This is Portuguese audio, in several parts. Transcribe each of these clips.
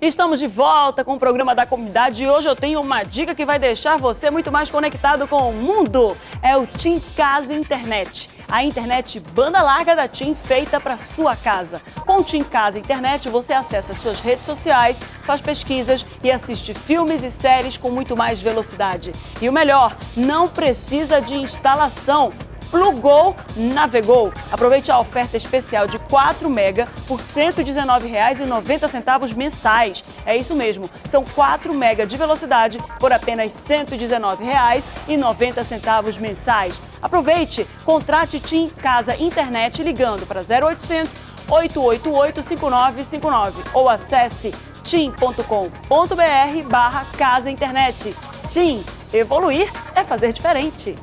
Estamos de volta com o programa da comunidade e hoje eu tenho uma dica que vai deixar você muito mais conectado com o mundo. É o TIM Casa Internet. A internet banda larga da TIM feita para sua casa. Com o TIM Casa Internet você acessa suas redes sociais, faz pesquisas e assiste filmes e séries com muito mais velocidade. E o melhor, não precisa de instalação. Plugou, navegou. Aproveite a oferta especial de 4 mega por R$ 119,90 mensais. É isso mesmo, são 4 mega de velocidade por apenas R$ 119,90 mensais. Aproveite, contrate TIM Casa Internet ligando para 0800 888 5959 ou acesse tim.com.br/casa internet. TIM, evoluir é fazer diferente.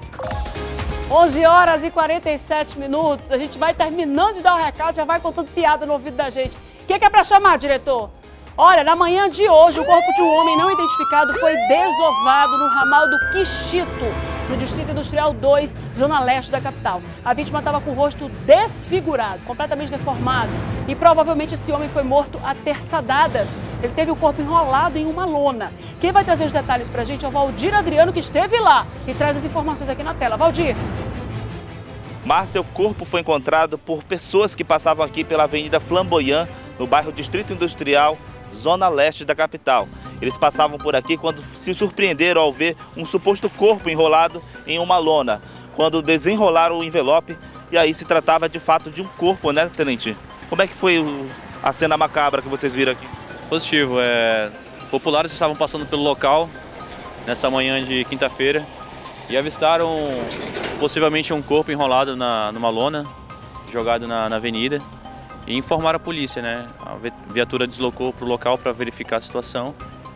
11 horas e 47 minutos. A gente vai terminando de dar o recado, já vai contando piada no ouvido da gente. O que é para chamar, diretor? Olha, na manhã de hoje, o corpo de um homem não identificado foi desovado no ramal do Quixito, no Distrito Industrial 2, zona leste da capital. A vítima estava com o rosto desfigurado, completamente deformado. E provavelmente esse homem foi morto a terçadadas. Ele teve o corpo enrolado em uma lona. Quem vai trazer os detalhes pra gente é o Valdir Adriano, que esteve lá e traz as informações aqui na tela. Valdir. Márcia, o corpo foi encontrado por pessoas que passavam aqui pela Avenida Flamboyant, no bairro Distrito Industrial, zona leste da capital. Eles passavam por aqui quando se surpreenderam ao ver um suposto corpo enrolado em uma lona. Quando desenrolaram o envelope, e aí se tratava de fato de um corpo, né, tenente? Como é que foi a cena macabra que vocês viram aqui? Positivo. Populares estavam passando pelo local nessa manhã de quinta-feira e avistaram possivelmente um corpo enrolado numa lona, jogado na avenida, e informaram a polícia, né? A viatura deslocou para o local para verificar a situação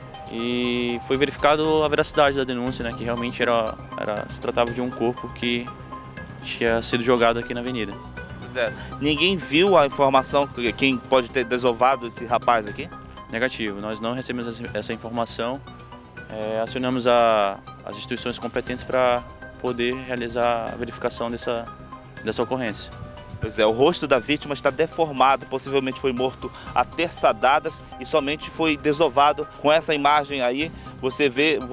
e foi verificado a veracidade da denúncia, né? Que realmente se tratava de um corpo que tinha sido jogado aqui na avenida. Ninguém viu a informação que quem pode ter desovado esse rapaz aqui? Negativo, nós não recebemos essa informação. Acionamos as instituições competentes para poder realizar a verificação dessa ocorrência. Pois é, o rosto da vítima está deformado, possivelmente foi morto a terçadadas e somente foi desovado. Com essa imagem aí, você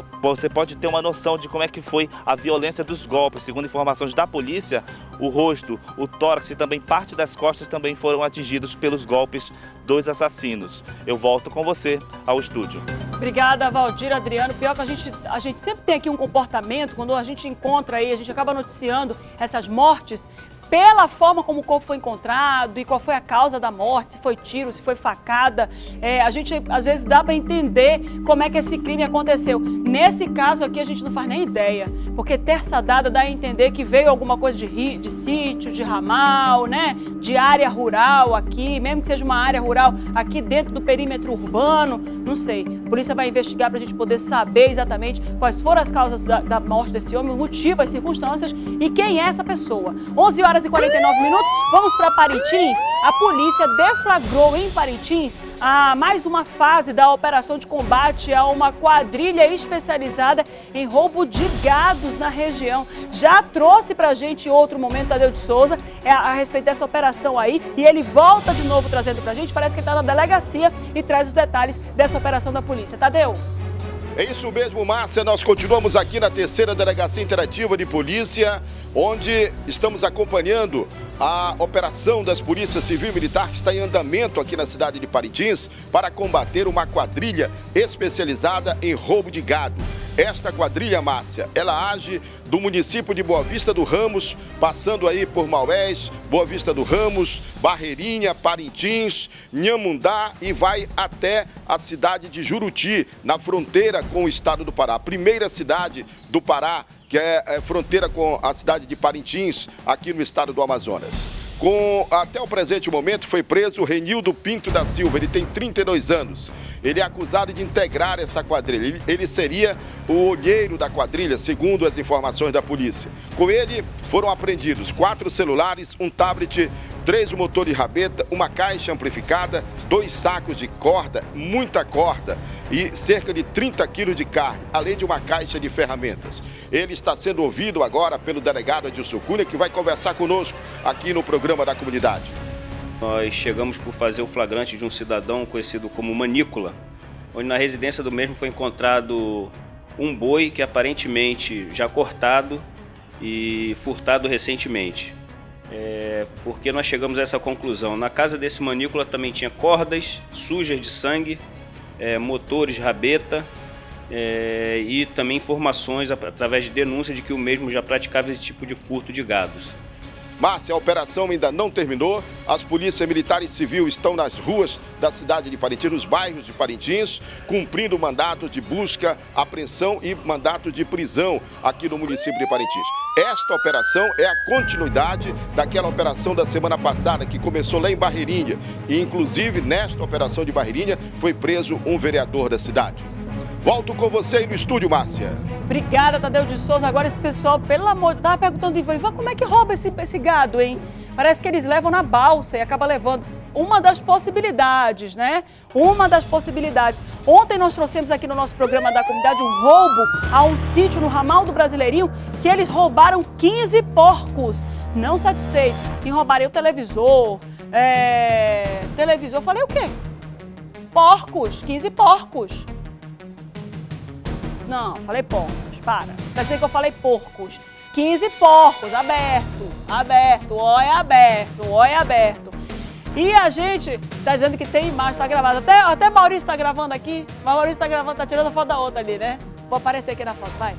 pode ter uma noção de como é que foi a violência dos golpes. Segundo informações da polícia, o rosto, o tórax e também parte das costas também foram atingidos pelos golpes dos assassinos. Eu volto com você ao estúdio. Obrigada, Valdir Adriano. Pior que a gente sempre tem aqui um comportamento, quando a gente encontra aí, a gente acaba noticiando essas mortes, pela forma como o corpo foi encontrado e qual foi a causa da morte, se foi tiro, se foi facada. A gente, às vezes, dá para entender como é que esse crime aconteceu. Nesse caso aqui, a gente não faz nem ideia, porque terçadada dá a entender que veio alguma coisa de sítio, de ramal, né? De área rural aqui, mesmo que seja uma área rural aqui dentro do perímetro urbano, não sei. A polícia vai investigar para a gente poder saber exatamente quais foram as causas da morte desse homem, o motivo, as circunstâncias e quem é essa pessoa. 11 horas e 49 minutos, vamos para Parintins. A polícia deflagrou em Parintins mais uma fase da operação de combate a uma quadrilha especializada em roubo de gados na região. Já trouxe pra gente em outro momento Tadeu de Souza a respeito dessa operação aí e ele volta de novo trazendo pra gente, parece que ele tá na delegacia e traz os detalhes dessa operação da polícia. Tadeu. É isso mesmo, Márcia, nós continuamos aqui na 3ª Delegacia Interativa de Polícia, onde estamos acompanhando a operação das polícias civil e militar que está em andamento aqui na cidade de Parintins para combater uma quadrilha especializada em roubo de gado. Esta quadrilha, Márcia, ela age do município de Boa Vista do Ramos, passando aí por Maués, Boa Vista do Ramos, Barreirinha, Parintins, Nhamundá e vai até a cidade de Juruti, na fronteira com o estado do Pará. A primeira cidade do Pará, que é fronteira com a cidade de Parintins, aqui no estado do Amazonas. Até o presente momento foi preso o Renildo Pinto da Silva, ele tem 32 anos. Ele é acusado de integrar essa quadrilha, ele seria o olheiro da quadrilha, segundo as informações da polícia. Com ele foram apreendidos 4 celulares, um tablet, 3 motores de rabeta, uma caixa amplificada, 2 sacos de corda, muita corda e cerca de 30 quilos de carne, além de uma caixa de ferramentas. Ele está sendo ouvido agora pelo delegado Adilson Cunha, que vai conversar conosco aqui no programa da comunidade. Nós chegamos por fazer o flagrante de um cidadão conhecido como Manícola, onde na residência do mesmo foi encontrado um boi que aparentemente já cortado e furtado recentemente. Por que nós chegamos a essa conclusão? Na casa desse manícola também tinha cordas sujas de sangue, motores de rabeta e também informações através de denúncia de que o mesmo já praticava esse tipo de furto de gados. Márcia, a operação ainda não terminou. As polícias militar e civil estão nas ruas da cidade de Parintins, nos bairros de Parintins, cumprindo mandatos de busca, apreensão e mandatos de prisão aqui no município de Parintins. Esta operação é a continuidade daquela operação da semana passada, que começou lá em Barreirinha. E, inclusive, nesta operação de Barreirinha, foi preso um vereador da cidade. Volto com você aí no estúdio, Márcia. Obrigada, Tadeu de Souza. Agora esse pessoal, pelo amor, tava perguntando, Ivan, como é que rouba esse gado, hein? Parece que eles levam na balsa e acaba levando. Uma das possibilidades, né? Uma das possibilidades. Ontem nós trouxemos aqui no nosso programa da comunidade um roubo a um sítio no ramal do Brasileirinho, que eles roubaram 15 porcos. Não satisfeitos em roubarem o televisor. Televisor, falei o quê? Porcos, 15 porcos. Não, falei porcos, para. Quer dizer que eu falei porcos. 15 porcos, aberto, olha aberto. E a gente tá dizendo que tem imagem, tá gravada. Até Maurício tá gravando aqui. Maurício tá gravando, tá tirando a foto da outra ali, né? Vou aparecer aqui na foto, vai.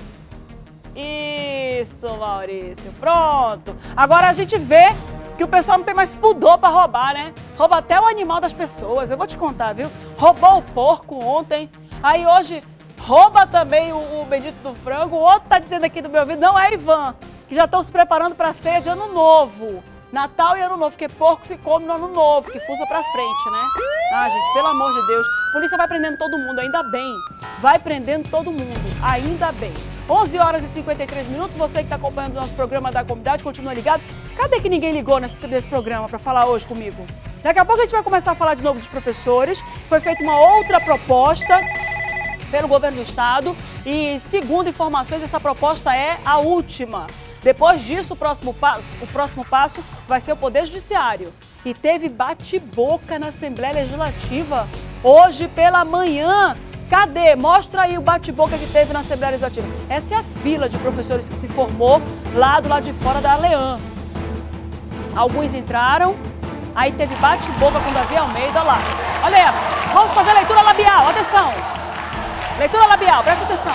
Isso, Maurício, pronto. Agora a gente vê que o pessoal não tem mais pudor pra roubar, né? Rouba até o animal das pessoas, eu vou te contar, viu? Roubou o porco ontem, aí hoje rouba também o bendito do frango. O outro tá dizendo aqui no meu ouvido, não é Ivan, que já estão se preparando para a ceia de Ano Novo. Natal e Ano Novo, porque porco se come no Ano Novo, que fuça pra frente, né? Ah, gente, pelo amor de Deus. A polícia vai prendendo todo mundo, ainda bem. Vai prendendo todo mundo, ainda bem. 11 horas e 53 minutos, você que está acompanhando o nosso programa da comunidade, continua ligado. Cadê que ninguém ligou nesse programa para falar hoje comigo? Daqui a pouco a gente vai começar a falar de novo dos professores. Foi feita uma outra proposta pelo governo do estado e, segundo informações, essa proposta é a última. Depois disso, o próximo passo vai ser o Poder Judiciário. E teve bate-boca na Assembleia Legislativa hoje pela manhã. Cadê? Mostra aí o bate-boca que teve na Assembleia Legislativa. Essa é a fila de professores que se formou lá do lado de fora da Alean. Alguns entraram, aí teve bate-boca com Davi Almeida, olha lá. Olha, vamos fazer leitura labial, atenção. Leitura labial, presta atenção.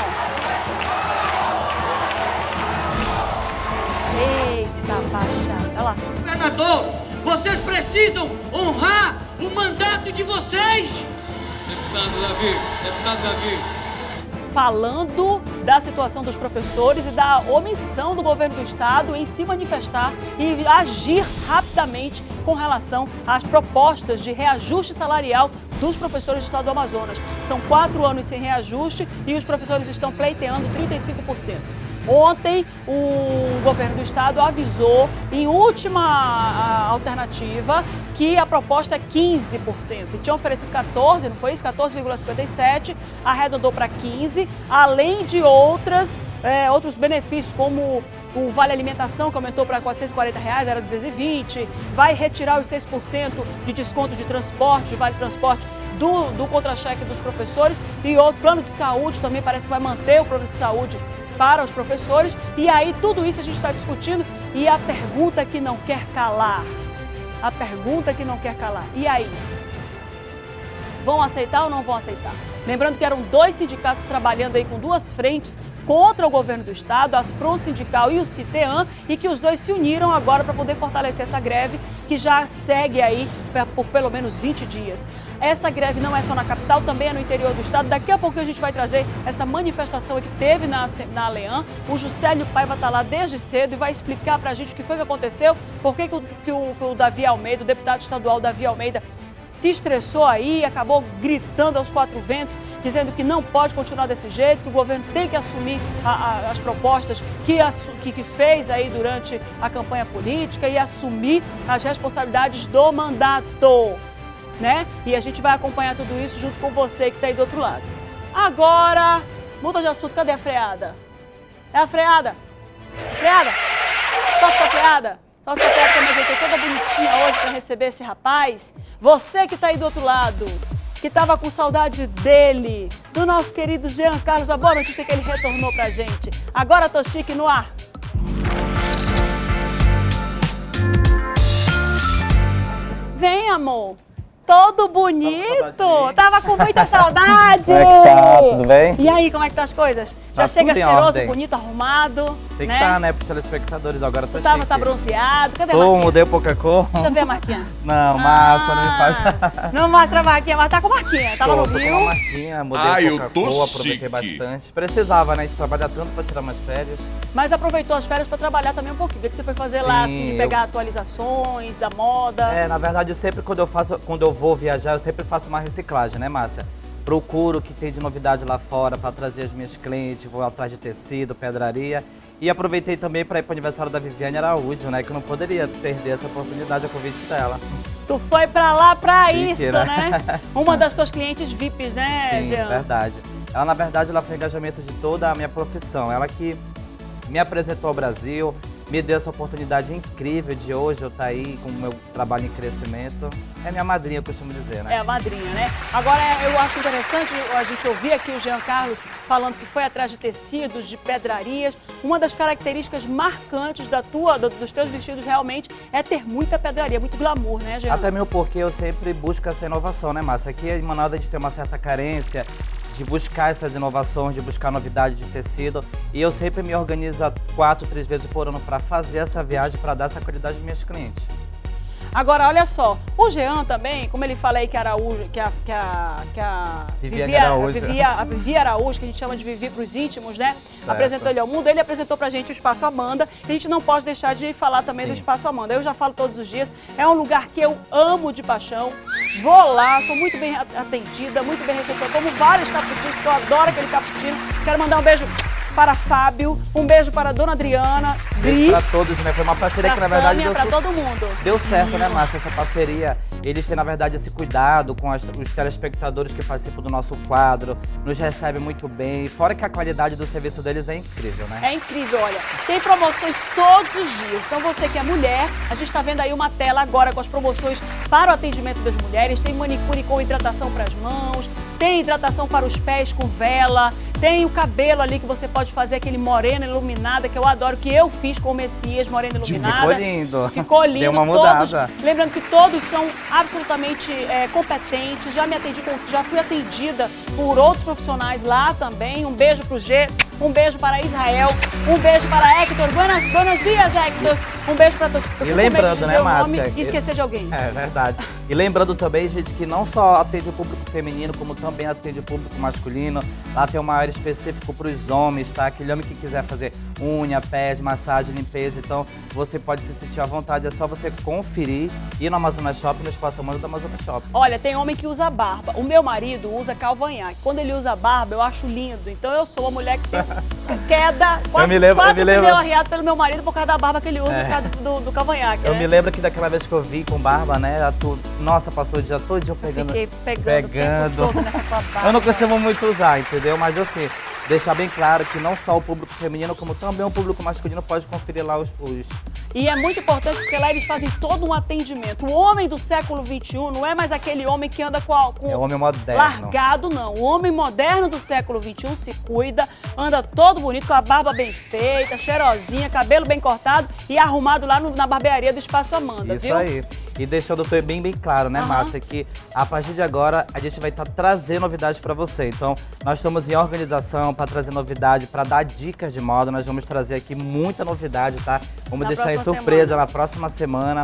Eita, baixada, olha lá. Governador, vocês precisam honrar o mandato de vocês. Deputado Davi. Falando da situação dos professores e da omissão do governo do estado em se manifestar e agir rapidamente com relação às propostas de reajuste salarial dos professores do estado do Amazonas. São 4 anos sem reajuste e os professores estão pleiteando 35%. Ontem, o governo do estado avisou, em última alternativa, que a proposta é 15%. E tinha oferecido 14%, não foi isso? 14,57%, arredondou para 15%, além de outros benefícios, como o Vale Alimentação, que aumentou para R$ 440, era R$ 220, vai retirar os 6% de desconto de transporte, de Vale Transporte, do contra-cheque dos professores, e outro plano de saúde também parece que vai manter o plano de saúde para os professores. E aí tudo isso a gente está discutindo e a pergunta que não quer calar. A pergunta que não quer calar. E aí? Vão aceitar ou não vão aceitar? Lembrando que eram 2 sindicatos trabalhando aí com 2 frentes contra o governo do estado, a Aspron Sindical e o CITEAN, e que os dois se uniram agora para poder fortalecer essa greve que já segue aí por pelo menos 20 dias. Essa greve não é só na capital, também é no interior do estado. Daqui a pouco a gente vai trazer essa manifestação que teve na Alean. O Juscelio Paiva está lá desde cedo e vai explicar para a gente o que foi que aconteceu, por que o Davi Almeida, o deputado estadual Davi Almeida, se estressou aí, acabou gritando aos 4 ventos, dizendo que não pode continuar desse jeito, que o governo tem que assumir as propostas que fez aí durante a campanha política e assumir as responsabilidades do mandato, né? E a gente vai acompanhar tudo isso junto com você que está aí do outro lado. Agora, muda de assunto, cadê a freada? É a freada? Freada? Solta a freada? Solta a freada que eu me ajeitei toda bonitinha hoje para receber esse rapaz. Você que está aí do outro lado, que que estava com saudade dele, do nosso querido Jean Carlos. A boa notícia é que ele retornou pra gente. Agora Tô Chique no ar. Vem, amor. Todo bonito. Tava com muita saudade. Como é que tá? Tudo bem? E aí, como é que tá as coisas? Já Tá chega tudo em cheiroso, ordem. bonito, arrumado. Tem que né? estar, né, pros telespectadores. Agora eu tô Tá chique. bronzeado. Cadê a Tô, marquinha? mudei um pouco a cor. Deixa eu ver a marquinha. Não, massa, não me faz. Não mostra a marquinha, mas tá com marquinha. Tava no Tô com Rio. uma marquinha, mudei um pouco a cor, aproveitei bastante. Precisava, né, de trabalhar tanto pra tirar umas férias. Mas aproveitou as férias para trabalhar também um pouquinho. O que você foi fazer lá, assim, de pegar atualizações da moda? É, na verdade, eu sempre, quando eu vou viajar, eu sempre faço uma reciclagem, né, Márcia? Procuro o que tem de novidade lá fora para trazer as minhas clientes, vou atrás de tecido, pedraria. E aproveitei também para ir para o aniversário da Viviane Araújo, né? Que eu não poderia perder essa oportunidade, a convite dela. Tu foi para lá para Chique, isso, né? Uma das tuas clientes VIPs, né, Sim, Jean? verdade. Ela, na verdade, ela foi o engajamento de toda a minha profissão. Ela que me apresentou ao Brasil, me deu essa oportunidade incrível de hoje eu estar aí com o meu trabalho em crescimento. É minha madrinha, eu costumo dizer, né? É a madrinha, né? Agora, eu acho interessante a gente ouvir aqui o Jean Carlos falando que foi atrás de tecidos, de pedrarias. Uma das características marcantes dos teus vestidos realmente é ter muita pedraria, muito glamour, né, Jean? Até mesmo porque eu sempre busco essa inovação, né, Márcia? Aqui em Manaus a gente tem uma certa carência de buscar essas inovações, de buscar novidade de tecido. E eu sempre me organizo 4, 3 vezes por ano para fazer essa viagem, para dar essa qualidade aos meus clientes. Agora, olha só, o Jean também, como ele fala aí que a Araújo, que a Viviane Araújo. a Vivi Araújo, que a gente chama de Vivi para os íntimos, né? Certo. Apresentou ele ao mundo, ele apresentou pra gente o Espaço Amanda, e a gente não pode deixar de falar também Sim. do Espaço Amanda. Eu já falo todos os dias, é um lugar que eu amo de paixão, vou lá, sou muito bem atendida, muito bem recebida, como vários cappuccinos, que eu adoro aquele cappuccino. Quero mandar um beijo para Fábio, um beijo para a Dona Adriana, Beijo pra todos, né? Foi uma parceria que, na verdade, Sâmia, deu para todo mundo. Deu certo, né, Márcia? Essa parceria. Eles têm, na verdade, esse cuidado com os telespectadores que participam do nosso quadro, nos recebem muito bem. Fora que a qualidade do serviço deles é incrível, né? É incrível, olha, tem promoções todos os dias. Então você que é mulher, a gente está vendo aí uma tela agora com as promoções para o atendimento das mulheres. Tem manicure com hidratação para as mãos, tem hidratação para os pés com vela, tem o cabelo ali que você pode fazer aquele morena iluminada, que eu adoro, que eu fiz com o Messias, morena iluminada. Ficou lindo. Ficou lindo. Deu uma todos, mudada. lembrando que todos são absolutamente competentes. Já fui atendida por outros profissionais lá também. Um beijo pro G, um beijo para Israel, um beijo para Hector. Buenos dias, Hector. Um beijo para todos. E lembrando, né, Márcia? E esquecer de alguém. É verdade. E lembrando também, gente, que não só atende o público feminino, como também atende o público masculino. Lá tem uma área específica para os homens, tá? Aquele homem que quiser fazer unha, pés, massagem, limpeza. Então, você pode se sentir à vontade. É só você conferir, ir no Amazonas Shopping, no Espaço Amanda do Amazonas Shopping. Olha, tem homem que usa barba. O meu marido usa cavanhaque. Quando ele usa barba, eu acho lindo. Então, eu sou uma mulher que tem queda, quase me lembro. arriado pelo meu marido por causa da barba que ele usa, por causa do cavanhaque. Eu né? me lembro que daquela vez que eu vi com barba, né? Nossa, passou o dia todo dia pegando. Fiquei pegando o tempo todo nessa tua barba. Eu não costumo muito usar, entendeu? Mas assim, deixar bem claro que não só o público feminino, como também o público masculino pode conferir lá os... E é muito importante porque lá eles fazem todo um atendimento. O homem do século XXI não é mais aquele homem que anda com É o homem moderno. largado, não. O homem moderno do século XXI se cuida, anda todo bonito, com a barba bem feita, cheirosinha, cabelo bem cortado e arrumado lá na barbearia do Espaço Amanda, Isso viu? aí. E deixando bem claro, né, Márcia, que a partir de agora a gente vai estar trazendo novidades para você. Então, nós estamos em organização para trazer novidade, para dar dicas de moda. Nós vamos trazer aqui muita novidade, tá? Vamos deixar em surpresa na próxima semana.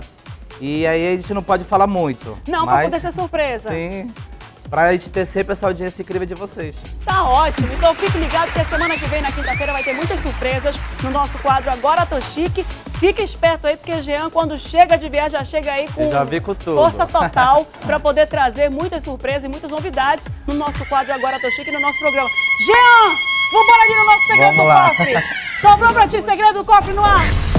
E aí a gente não pode falar muito. Não, mas, pra poder ser surpresa. Sim. Pra gente ter sempre essa audiência incrível de vocês. Tá ótimo. Então fique ligado que a semana que vem, na quinta-feira, vai ter muitas surpresas no nosso quadro Agora Tô Chique. Fique esperto aí, porque Jean, quando chega de viagem, já chega aí com já vi com tudo. Força total para poder trazer muitas surpresas e muitas novidades no nosso quadro Agora Tô Chique, no nosso programa. Jean, vambora ali no nosso Segredo do Cofre. Sobrou pra ti Segredo do Cofre no ar.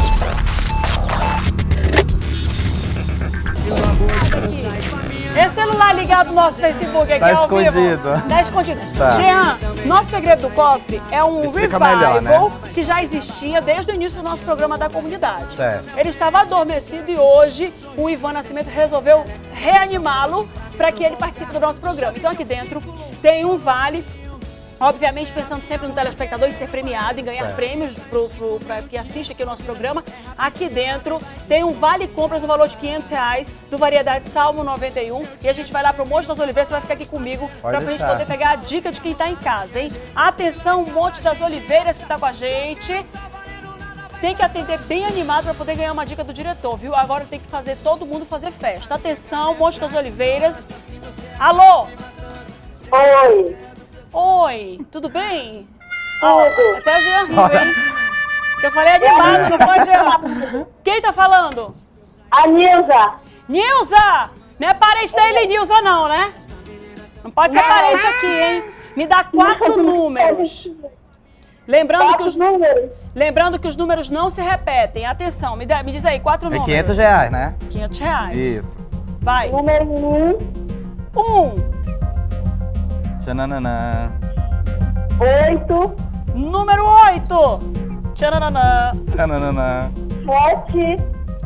Esse celular ligado no nosso Facebook aqui tá ao vivo. escondido. Tá escondido. Tá. Jean, nosso Segredo do Cofre é um Explica revival melhor, né? que já existia desde o início do nosso programa da comunidade. Certo. Ele estava adormecido e hoje o Ivan Nascimento resolveu reanimá-lo para que ele participe do nosso programa. Então aqui dentro tem um vale, obviamente pensando sempre no telespectador em ser premiado, em ganhar prêmios para que assiste aqui o nosso programa. Aqui dentro tem um vale compras no valor de R$500 do Variedade Salmo 91 e a gente vai lá pro Monte das Oliveiras, você vai ficar aqui comigo para a gente poder pegar a dica de quem tá em casa, hein? Atenção, Monte das Oliveiras que tá com a gente. Tem que atender bem animado para poder ganhar uma dica do diretor, viu? Agora tem que fazer todo mundo fazer festa. Atenção, Monte das Oliveiras. Alô? Oi. Oi, tudo bem? Até a Jean riu, hein? Que eu falei animado, não foi, Jean? Quem tá falando? A Nilza. Nilza! Não é parente da Elenilza, não, né? Não pode ser parente aqui, hein? Me dá 4 números. Lembrando que os números não se repetem. Atenção, me diz aí, 4 números. É R$500, né? R$500. Isso. Vai. Número 1. Tchananã. 8. Número 8. Tchananã. Tchananã. 7.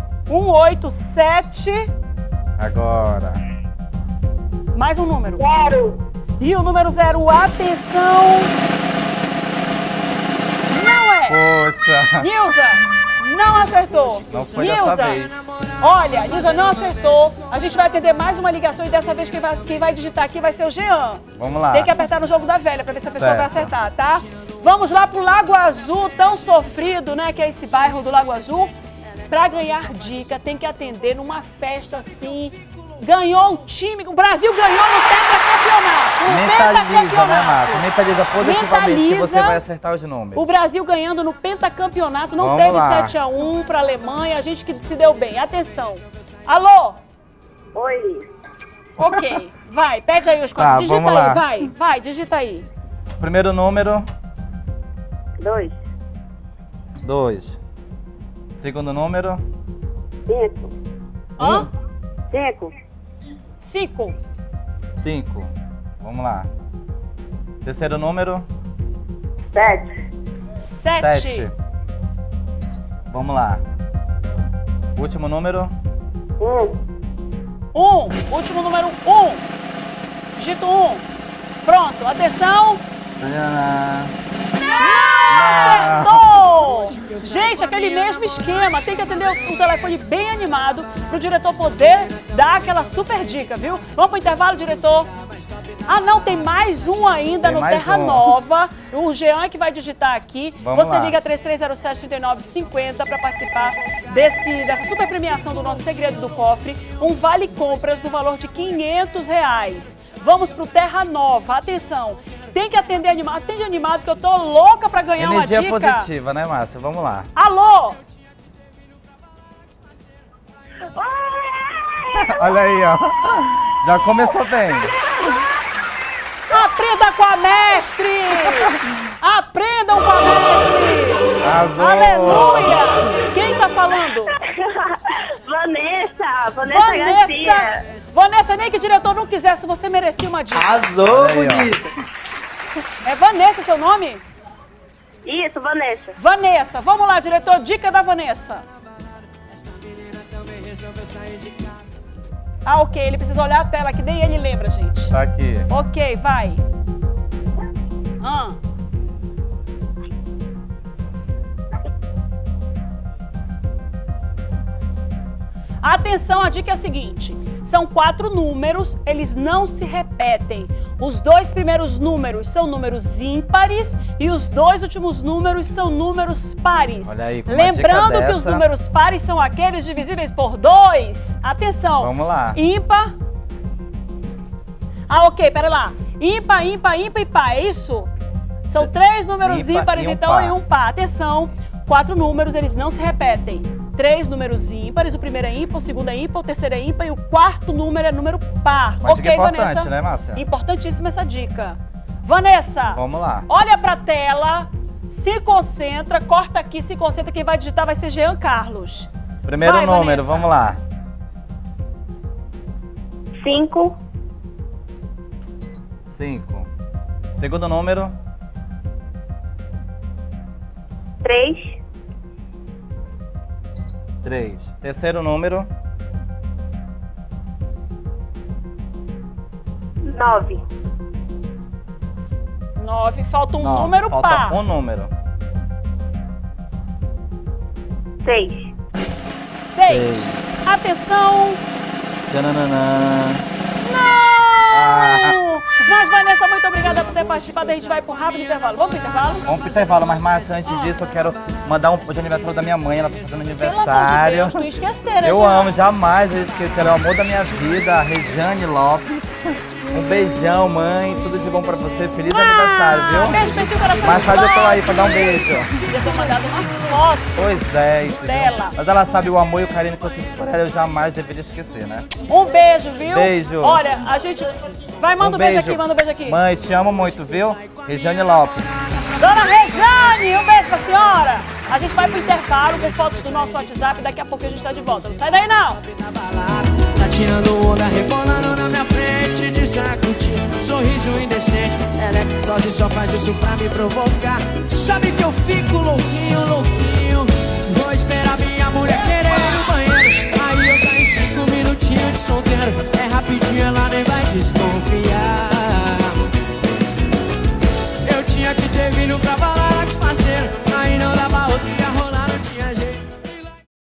187. Agora. Mais um número. 0. E o número 0, atenção. Não é. Poxa. Nilza, não acertou. Não foi Nilza, dessa vez. Olha, Nilza não acertou. A gente vai atender mais uma ligação e dessa vez quem vai digitar aqui vai ser o Jean. Vamos lá. Tem que apertar no jogo da velha pra ver se a pessoa vai Certo. acertar, tá? Vamos lá pro Lago Azul, tão sofrido, né? Que é esse bairro do Lago Azul. Pra ganhar dica, tem que atender numa festa assim. Ganhou o time, o Brasil ganhou no pentacampeonato. Mentaliza, né, Márcia? Mentaliza positivamente que você vai acertar os números. O Brasil ganhando no pentacampeonato, não Vamos teve lá. 7-1 pra Alemanha, a gente que se deu bem. Atenção. Alô? Oi. Ok, vai, pede aí os quatro. Tá, Digita vamos aí, lá. vai, digita aí. Primeiro número, 2. 2. Segundo número, 5. Hã? 5. 5. 5. Vamos lá. Terceiro número, 7. 7. Vamos lá. Último número, 1. 1. Último número 1. Digito 1. Pronto, atenção. Acertou! Gente, aquele mesmo esquema. Tem que atender o telefone bem animado pro diretor poder dar aquela super dica, viu? Vamos pro intervalo, diretor? Ah, não, tem mais um ainda no Terra Nova. O Jean que vai digitar aqui. Você liga 3307-3950 para participar dessa super premiação do nosso Segredo do Cofre. Um vale compras no valor de R$500. Vamos pro Terra Nova. Atenção. Tem que atender animado. Atende animado que eu tô louca pra ganhar uma dica. Energia positiva, né, Márcia? Vamos lá. Alô? Olha aí, ó. Já começou bem. Aprenda com a mestre! Aprendam com a mestre! Arrasou. Aleluia! Quem tá falando? Vanessa Garcia. Vanessa, nem que o diretor não quisesse, você merecia uma dica. Arrasou, bonita! É Vanessa seu nome? Isso, Vanessa. Vanessa, vamos lá, diretor, dica da Vanessa. Ah, ok, ele precisa olhar a tela, que nem ele lembra, gente. Tá aqui. Ok, vai. Atenção, a dica é a seguinte. São 4 números, eles não se repetem. Os 2 primeiros números são números ímpares e os 2 últimos números são números pares. Olha aí, com uma lembrando dica que os dessa... números pares são aqueles divisíveis por 2. Atenção. Vamos lá. Ímpar. Ah, ok, pera lá. Ímpar, ímpar, ímpar e par, é isso? São 3 números Ímpar ímpares, e um então, par. e um par. Atenção, 4 números, eles não se repetem. 3 números ímpares, o primeiro é ímpar, o segundo é ímpar, o terceiro é ímpar e o quarto número é número par. Uma dica importante, Vanessa? né, Márcia? Importantíssima essa dica. Vanessa, Vamos lá. olha pra tela, se concentra, corta aqui, se concentra, quem vai digitar vai ser Jean Carlos. Primeiro Vai, número, Vanessa. vamos lá. 5. 5. Segundo número, 3. 3. Terceiro número, 9. 9. Falta um Não, número falta par. um número. 6. 6. Atenção. Tchananã. Não! Ah. Mas, Vanessa, muito obrigada por ter participado. A gente vai pro rápido intervalo. Vamos pro intervalo? Vamos pro intervalo, mas Márcia, antes disso eu quero mandar hoje é aniversário da minha mãe, ela tá fazendo Pelo amor de aniversário. Deus, não esquecer, né, Eu Jean? amo, jamais eu esqueci, ela é o amor da minha vida, a Rejane Lopes. Um beijão, mãe, tudo de bom pra você, feliz aniversário, viu? Beijo, beijinho, coração. Mais tarde eu tô aí pra dar um beijo. Podia ter mandado uma foto. Pois é, Dela. mas ela sabe o amor e o carinho que eu sinto por ela, eu jamais deveria esquecer, né? Um beijo, viu? Beijo. Olha, a gente... Vai, manda um beijo aqui, manda um beijo aqui. Mãe, te amo muito, viu? Rejane Lopes. Dona Rejane, um beijo pra senhora. A gente vai pro intervalo com fotos do nosso WhatsApp. Daqui a pouco a gente tá de volta. Não sai daí, não. Tá tirando onda, rebolando na minha frente, de sacudir, sorriso indecente. Ela é sozinha, só faz isso pra me provocar. Sabe que eu fico louquinho, louquinho. Vou esperar minha mulher querer ir no banheiro. Aí eu ganho 5 minutinhos de solteiro. É rapidinho, ela nem vai desconfiar. Eu tinha que ter vindo pra balada.